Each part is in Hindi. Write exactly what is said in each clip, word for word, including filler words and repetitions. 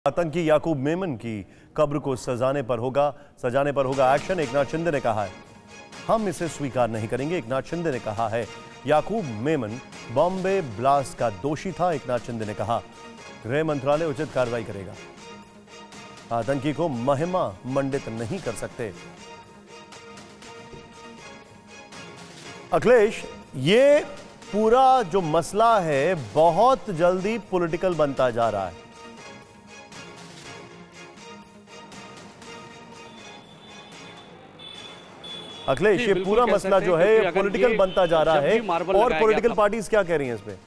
आतंकी याकूब मेमन की कब्र को सजाने पर होगा सजाने पर होगा एक्शन। एकनाथ शिंदे ने कहा है हम इसे स्वीकार नहीं करेंगे। एकनाथ शिंदे ने कहा है याकूब मेमन बॉम्बे ब्लास्ट का दोषी था। एकनाथ शिंदे ने कहा गृह मंत्रालय उचित कार्रवाई करेगा। आतंकी को महिमा मंडित नहीं कर सकते। अखिलेश, ये पूरा जो मसला है बहुत जल्दी पॉलिटिकल बनता जा रहा है। अखिलेश, ये पूरा मसला जो है पॉलिटिकल बनता जा रहा है और पॉलिटिकल पार्टीज क्या कह रही हैं इस पे?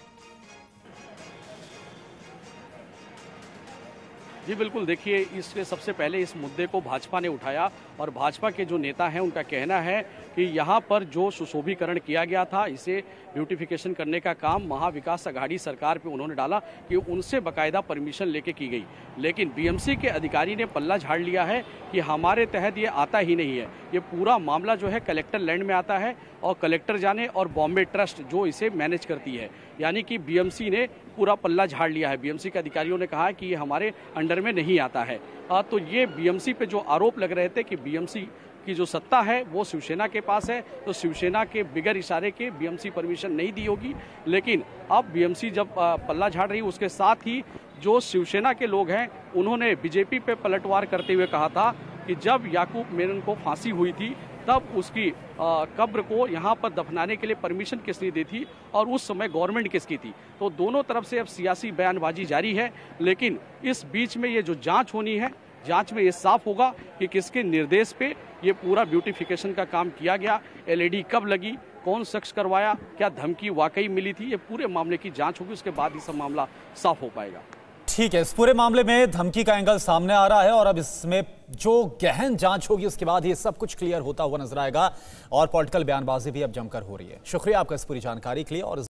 जी बिल्कुल, देखिए इसके सबसे पहले इस मुद्दे को भाजपा ने उठाया और भाजपा के जो नेता हैं उनका कहना है कि यहाँ पर जो सुशोभीकरण किया गया था, इसे ब्यूटिफिकेशन करने का काम महाविकास अघाड़ी सरकार पे उन्होंने डाला कि उनसे बाकायदा परमिशन लेके की गई, लेकिन बीएमसी के अधिकारी ने पल्ला झाड़ लिया है कि हमारे तहत ये आता ही नहीं है। ये पूरा मामला जो है कलेक्टर लैंड में आता है और कलेक्टर जाने और बॉम्बे ट्रस्ट जो इसे मैनेज करती है, यानी कि बीएमसी ने पूरा पल्ला झाड़ लिया है। बीएमसी के अधिकारियों ने कहा है कि ये हमारे अंडर में नहीं आता है। आ, तो ये बीएमसी पे जो आरोप लग रहे थे कि बीएमसी की जो सत्ता है वो शिवसेना के पास है, तो शिवसेना के बिगर इशारे के बीएमसी परमिशन नहीं दी होगी। लेकिन अब बीएमसी जब पल्ला झाड़ रही, उसके साथ ही जो शिवसेना के लोग हैं उन्होंने बीजेपी पे पलटवार करते हुए कहा था कि जब याकूब मेमन को फांसी हुई थी तब उसकी आ, कब्र को यहाँ पर दफनाने के लिए परमिशन किसने दी थी और उस समय गवर्नमेंट किसकी थी। तो दोनों तरफ से अब सियासी बयानबाजी जारी है, लेकिन इस बीच में ये जो जांच होनी है, जांच में ये साफ होगा कि किसके निर्देश पे ये पूरा ब्यूटिफिकेशन का काम किया गया, एलईडी कब लगी, कौन शख्स करवाया, क्या धमकी वाकई मिली थी। ये पूरे मामले की जांच होगी, उसके बाद ही सब मामला साफ हो पाएगा। ठीक है, इस पूरे मामले में धमकी का एंगल सामने आ रहा है और अब इसमें जो गहन जांच होगी उसके बाद ही सब कुछ क्लियर होता हुआ नजर आएगा और पॉलिटिकल बयानबाजी भी अब जमकर हो रही है। शुक्रिया आपका इस पूरी जानकारी के लिए। और